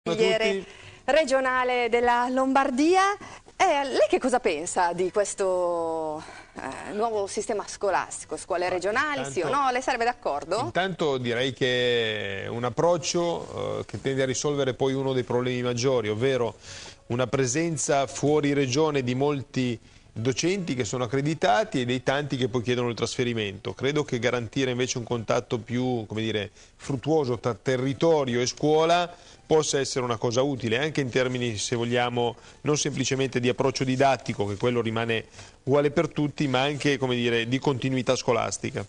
Consigliere regionale della Lombardia. Lei che cosa pensa di questo nuovo sistema scolastico? Scuole regionali, sì o no? Lei sarebbe d'accordo? Intanto direi che è un approccio che tende a risolvere poi uno dei problemi maggiori, ovvero una presenza fuori regione di molti docenti che sono accreditati e dei tanti che poi chiedono il trasferimento. Credo che garantire invece un contatto più, come dire, fruttuoso tra territorio e scuola possa essere una cosa utile, anche in termini, se vogliamo, non semplicemente di approccio didattico, che quello rimane uguale per tutti, ma anche, come dire, di continuità scolastica.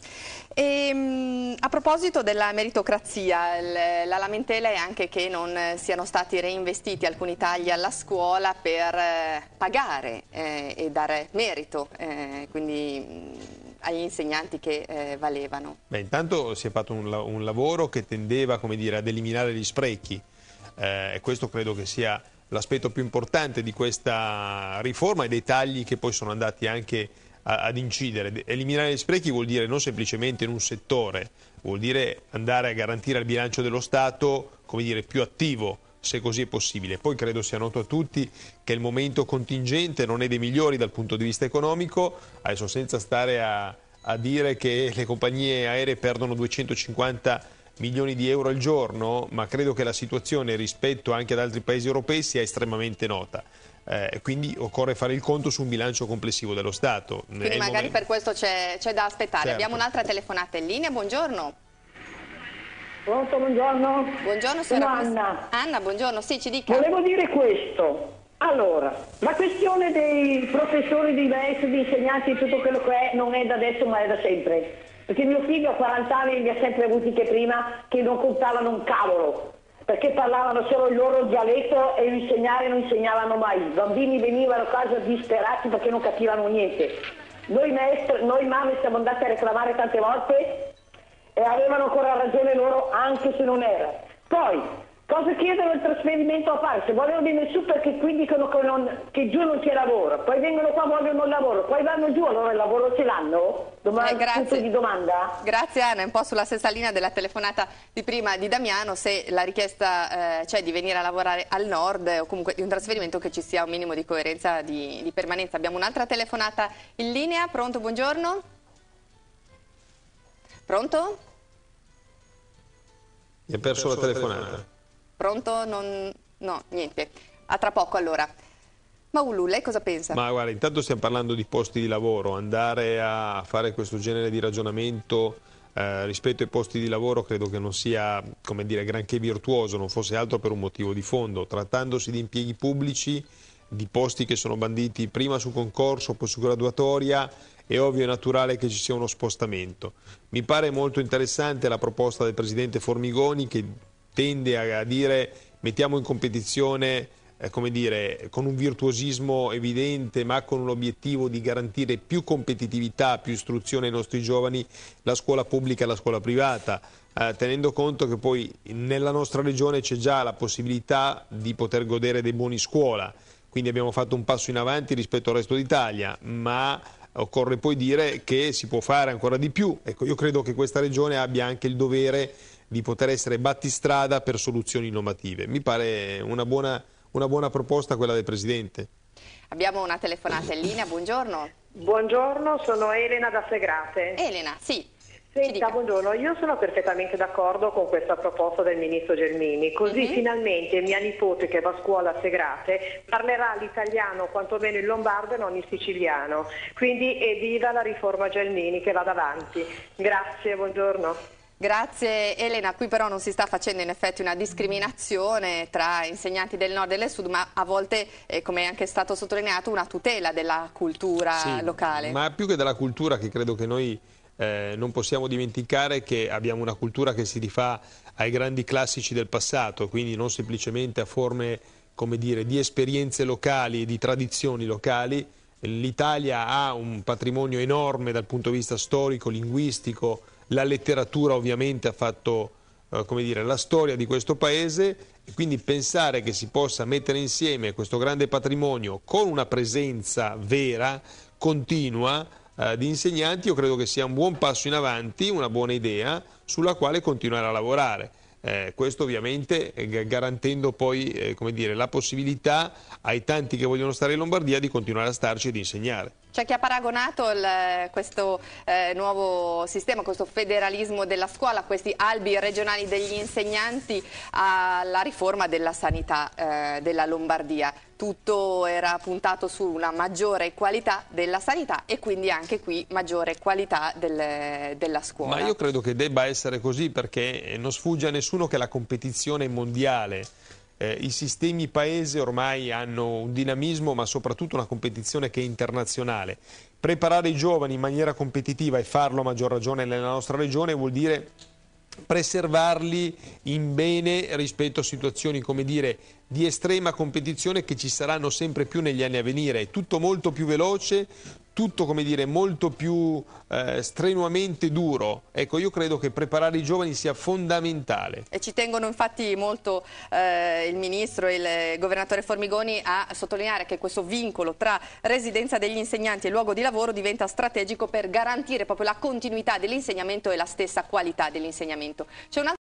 A proposito della meritocrazia, la lamentela è anche che non siano stati reinvestiti alcuni tagli alla scuola per pagare e dare merito, quindi agli insegnanti che valevano. Beh, intanto si è fatto un lavoro che tendeva, come dire, ad eliminare gli sprechi, e questo credo che sia l'aspetto più importante di questa riforma e dei tagli che poi sono andati anche ad incidere. Eliminare gli sprechi vuol dire non semplicemente in un settore, vuol dire andare a garantire al bilancio dello Stato, come dire, più attivo, se così è possibile. Poi credo sia noto a tutti che il momento contingente non è dei migliori dal punto di vista economico, adesso senza stare a dire che le compagnie aeree perdono 250 milioni di euro al giorno, ma credo che la situazione rispetto anche ad altri paesi europei sia estremamente nota. Quindi occorre fare il conto su un bilancio complessivo dello Stato. Quindi magari per questo c'è da aspettare. Certo. Abbiamo un'altra telefonata in linea, buongiorno. Pronto, buongiorno. Buongiorno signora. Anna. Anna, buongiorno, sì, ci dica. Volevo dire questo. Allora, la questione dei professori, dei maestri, degli insegnanti, tutto quello che è, non è da adesso ma è da sempre. Perché mio figlio a 40 anni li ha sempre avuti che prima che non contavano un cavolo. Perché parlavano solo il loro dialetto e insegnare non insegnavano mai. I bambini venivano a casa disperati perché non capivano niente. Noi maestri, noi mamme siamo andati a reclamare tante volte e avevano ancora ragione loro anche se non era. Poi, cosa chiedono il trasferimento a fare? Se vogliono venire su perché qui dicono che giù non c'è lavoro, poi vengono qua vogliono il lavoro, poi vanno giù, allora il lavoro ce l'hanno? Punto di domanda. Grazie Anna, un po' sulla stessa linea della telefonata di prima di Damiano, se la richiesta c'è di venire a lavorare al nord o comunque di un trasferimento che ci sia un minimo di coerenza di permanenza. Abbiamo un'altra telefonata in linea, pronto, buongiorno? Pronto? Mi ha perso la telefonata. Pronto? No, niente. A tra poco allora. Maulu, lei cosa pensa? Ma guarda, intanto stiamo parlando di posti di lavoro, andare a fare questo genere di ragionamento rispetto ai posti di lavoro credo che non sia, come dire, granché virtuoso, non fosse altro per un motivo di fondo. Trattandosi di impieghi pubblici, di posti che sono banditi prima su concorso, poi su graduatoria, è ovvio e naturale che ci sia uno spostamento. Mi pare molto interessante la proposta del Presidente Formigoni che tende a dire mettiamo in competizione, come dire, con un virtuosismo evidente ma con l'obiettivo di garantire più competitività, più istruzione ai nostri giovani, la scuola pubblica e la scuola privata, tenendo conto che poi nella nostra regione c'è già la possibilità di poter godere dei buoni scuola, quindi abbiamo fatto un passo in avanti rispetto al resto d'Italia, ma occorre poi dire che si può fare ancora di più. Ecco, io credo che questa regione abbia anche il dovere di poter essere battistrada per soluzioni innovative. Mi pare una buona proposta quella del Presidente. Abbiamo una telefonata in linea, buongiorno. Buongiorno, sono Elena da Segrate. Elena, sì. Senta, buongiorno, io sono perfettamente d'accordo con questa proposta del Ministro Gelmini, così finalmente mia nipote che va a scuola a Segrate parlerà l'italiano quantomeno il lombardo e non il siciliano, quindi evviva la riforma Gelmini che vada avanti. Grazie, buongiorno. Grazie Elena, qui però non si sta facendo in effetti una discriminazione tra insegnanti del nord e del sud, ma a volte, come è anche stato sottolineato, una tutela della cultura locale. Ma più che della cultura, che credo che noi non possiamo dimenticare che abbiamo una cultura che si rifà ai grandi classici del passato, quindi non semplicemente a forme, come dire, di esperienze locali e di tradizioni locali. L'Italia ha un patrimonio enorme dal punto di vista storico, linguistico, la letteratura ovviamente ha fatto come dire, la storia di questo paese, e quindi pensare che si possa mettere insieme questo grande patrimonio con una presenza vera, continua, di insegnanti, io credo che sia un buon passo in avanti, una buona idea sulla quale continuare a lavorare. Questo ovviamente garantendo poi come dire, la possibilità ai tanti che vogliono stare in Lombardia di continuare a starci ed insegnare. C'è chi ha paragonato questo nuovo sistema, questo federalismo della scuola, questi albi regionali degli insegnanti alla riforma della sanità della Lombardia. Tutto era puntato su una maggiore qualità della sanità e quindi anche qui maggiore qualità della scuola. Ma io credo che debba essere così, perché non sfugge a nessuno che la competizione mondiale, i sistemi paese ormai hanno un dinamismo, ma soprattutto una competizione che è internazionale. Preparare i giovani in maniera competitiva e farlo a maggior ragione nella nostra regione vuol dire preservarli in bene rispetto a situazioni, come dire, di estrema competizione che ci saranno sempre più negli anni a venire. È tutto molto più veloce, tutto, come dire, molto più strenuamente duro. Ecco, io credo che preparare i giovani sia fondamentale. E ci tengono infatti molto il Ministro e il Governatore Formigoni a sottolineare che questo vincolo tra residenza degli insegnanti e luogo di lavoro diventa strategico per garantire proprio la continuità dell'insegnamento e la stessa qualità dell'insegnamento. C'è